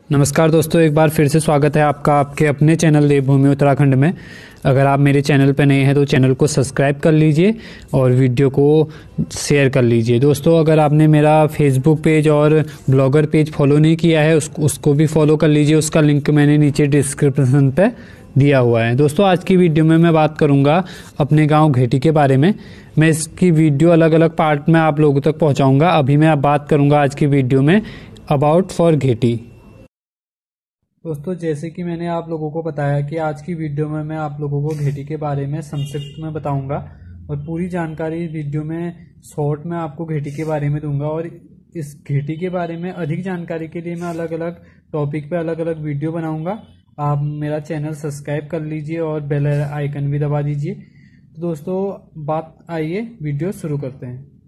नमस्कार दोस्तों, एक बार फिर से स्वागत है आपका आपके अपने चैनल देवभूमि उत्तराखंड में। अगर आप मेरे चैनल पर नए हैं तो चैनल को सब्सक्राइब कर लीजिए और वीडियो को शेयर कर लीजिए। दोस्तों, अगर आपने मेरा फेसबुक पेज और ब्लॉगर पेज फॉलो नहीं किया है उसको भी फॉलो कर लीजिए। उसका लिंक मैंने नीचे डिस्क्रिप्शन पे दिया हुआ है। दोस्तों, आज की वीडियो में मैं बात करूंगा अपने गांव घेटी के बारे में। मैं इसकी वीडियो अलग अलग पार्ट में आप लोगों तक पहुंचाऊंगा। अभी मैं बात करूंगा आज की वीडियो में अबाउट फॉर घेटी। दोस्तों, जैसे कि मैंने आप लोगों को बताया कि आज की वीडियो में मैं आप लोगों को घेटी के बारे में संक्षिप्त में बताऊंगा और पूरी जानकारी वीडियो में शॉर्ट में आपको घेटी के बारे में दूंगा। और इस घेटी के बारे में अधिक जानकारी के लिए मैं अलग अलग टॉपिक पे अलग अलग वीडियो बनाऊंगा। आप मेरा चैनल सब्सक्राइब कर लीजिए और बेल आइकन भी दबा दीजिए। तो दोस्तों, बात आइए वीडियो शुरू करते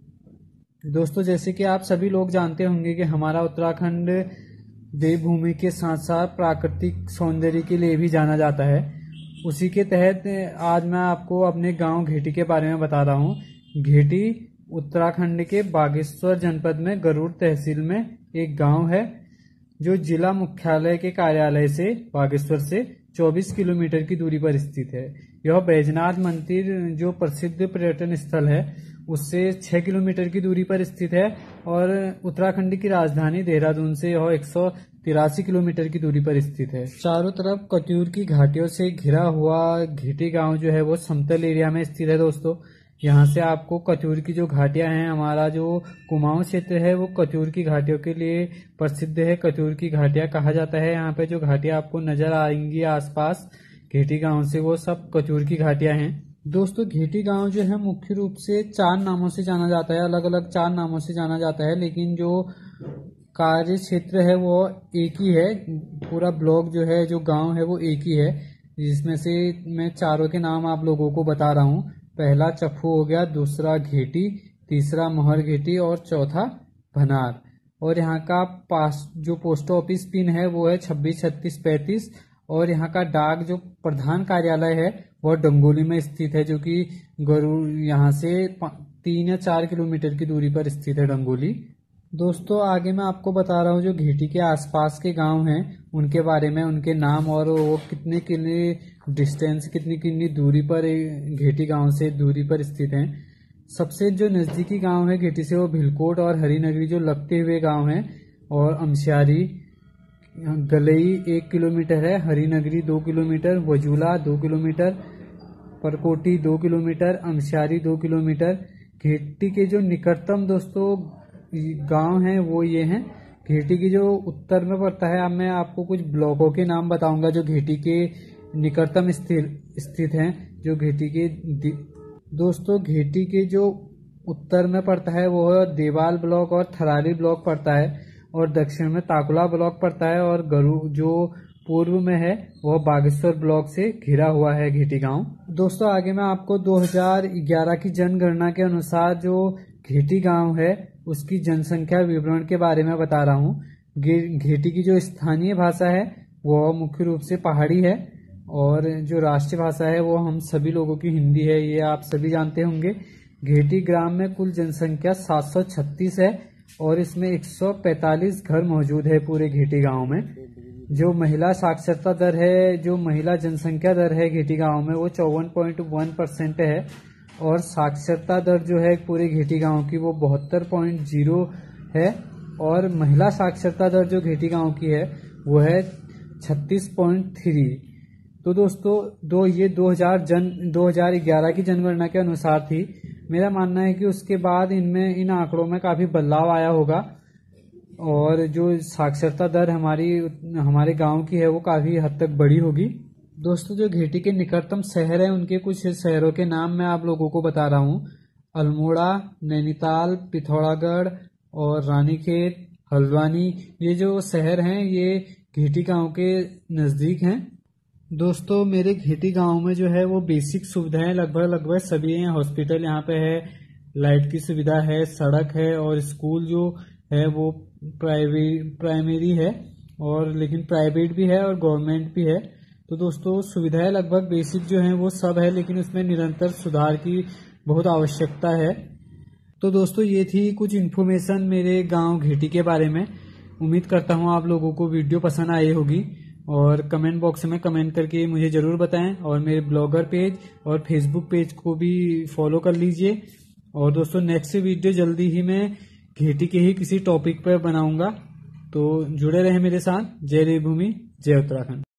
हैं। दोस्तों, जैसे कि आप सभी लोग जानते होंगे कि हमारा उत्तराखंड देवभूमि के साथ साथ प्राकृतिक सौंदर्य के लिए भी जाना जाता है। उसी के तहत आज मैं आपको अपने गांव घेटी के बारे में बता रहा हूं। घेटी उत्तराखंड के बागेश्वर जनपद में गरुड़ तहसील में एक गांव है जो जिला मुख्यालय के कार्यालय से बागेश्वर से 24 किलोमीटर की दूरी पर स्थित है। यह बैजनाथ मंदिर जो प्रसिद्ध पर्यटन स्थल है उससे 6 किलोमीटर की दूरी पर स्थित है और उत्तराखंड की राजधानी देहरादून से यह 183 किलोमीटर की दूरी पर स्थित है। चारों तरफ कत्यूर की घाटियों से घिरा हुआ घेटी गांव जो है वो समतल एरिया में स्थित है। दोस्तों, यहाँ से आपको कत्यूर की जो घाटियां हैं, हमारा जो कुमाऊं क्षेत्र है वो कत्यूर की घाटियों के लिए प्रसिद्ध है। कत्यूर की घाटियां कहा जाता है। यहाँ पे जो घाटियां आपको नजर आएंगी आसपास घेटी गांव से, वो सब कत्यूर की घाटियां हैं। दोस्तों, घेटी गांव जो है मुख्य रूप से 4 नामों से जाना जाता है। अलग अलग 4 नामों से जाना जाता है, लेकिन जो कार्य क्षेत्र है वो एक ही है। पूरा ब्लॉक जो है, जो गांव है वो एक ही है, जिसमें से मैं चारों के नाम आप लोगों को बता रहा हूँ। पहला चप्पू हो गया, दूसरा घेटी, तीसरा मोहर घेटी और चौथा भनार। और यहाँ का पास जो पोस्ट ऑफिस पिन है वो है 263635। और यहाँ का डाक जो प्रधान कार्यालय है वह डंगोली में स्थित है, जो कि गरुड़ यहाँ से 3 या 4 किलोमीटर की दूरी पर स्थित है डंगोली। दोस्तों, आगे मैं आपको बता रहा हूँ जो घेटी के आसपास के गांव हैं उनके बारे में, उनके नाम और वो कितने कितने डिस्टेंस, कितनी दूरी पर घेटी गांव से दूरी पर स्थित हैं। सबसे जो नजदीकी गांव है घेटी से वो भिलकोट और हरिनगरी जो लगते हुए गांव हैं। और अमस्यारी गलई 1 किलोमीटर है, Harinagari 2 kilometre, Vajula 2 kilometre, Parkoti 2 kilometre, Amsyari 2 kilometre. Gheti के जो निकटतम दोस्तों गांव हैं वो ये हैं। घेटी की जो उत्तर में पड़ता है, अब मैं आपको कुछ ब्लॉकों के नाम बताऊंगा जो घेटी के निकटतम स्थित हैं। जो घेटी के दोस्तों, घेटी के जो उत्तर में पड़ता है वो देवाल ब्लॉक और थराली ब्लॉक पड़ता है, और दक्षिण में ताकुला ब्लॉक पड़ता है, और गरु जो पूर्व में है वह बागेश्वर ब्लॉक से घिरा हुआ है घेटी गांव। दोस्तों, आगे मैं आपको 2011 की जनगणना के अनुसार जो घेटी गांव है उसकी जनसंख्या विवरण के बारे में बता रहा हूँ। घेटी की जो स्थानीय भाषा है वह मुख्य रूप से पहाड़ी है, और जो राष्ट्रीय भाषा है वो हम सभी लोगों की हिंदी है, ये आप सभी जानते होंगे। घेटी ग्राम में कुल जनसंख्या 736 है और इसमें 145 घर मौजूद है पूरे घेटी गांव में। जो महिला साक्षरता दर है, जो महिला जनसंख्या दर है घेटी गांव में वो 54.1% है, और साक्षरता दर जो है पूरे घेटी गांव की वो 72.0 है, और महिला साक्षरता दर जो घेटी गांव की है वो है 36.3। तो दोस्तों, ये 2011 की जनगणना के अनुसार थी। मेरा मानना है कि उसके बाद इन आंकड़ों में काफी बदलाव आया होगा, और जो साक्षरता दर हमारे गांव की है वो काफी हद तक बढ़ी होगी। दोस्तों, जो घेटी के निकटतम शहर है उनके कुछ शहरों के नाम मैं आप लोगों को बता रहा हूँ। अल्मोड़ा, नैनीताल, पिथौरागढ़ और रानीखेत, हल्द्वानी, ये जो शहर हैं ये घेटी गांव के नजदीक हैं। दोस्तों, मेरे घेटी गांव में जो है वो बेसिक सुविधाएं लगभग सभी हैं। हॉस्पिटल यहाँ पे है, लाइट की सुविधा है, सड़क है, और स्कूल जो है वो प्राइमरी है, और लेकिन प्राइवेट भी है और गवर्नमेंट भी है। तो दोस्तों, सुविधाएं लगभग बेसिक जो हैं वो सब है, लेकिन उसमें निरंतर सुधार की बहुत आवश्यकता है। तो दोस्तों, ये थी कुछ इन्फॉर्मेशन मेरे गांव घेटी के बारे में। उम्मीद करता हूँ आप लोगों को वीडियो पसंद आई होगी, और कमेंट बॉक्स में कमेंट करके मुझे जरूर बताएं, और मेरे ब्लॉगर पेज और फेसबुक पेज को भी फॉलो कर लीजिए। और दोस्तों नेक्स्ट वीडियो जल्दी ही मैं खेती के ही किसी टॉपिक पर बनाऊंगा, तो जुड़े रहे मेरे साथ। जय देवभूमि, जय उत्तराखंड।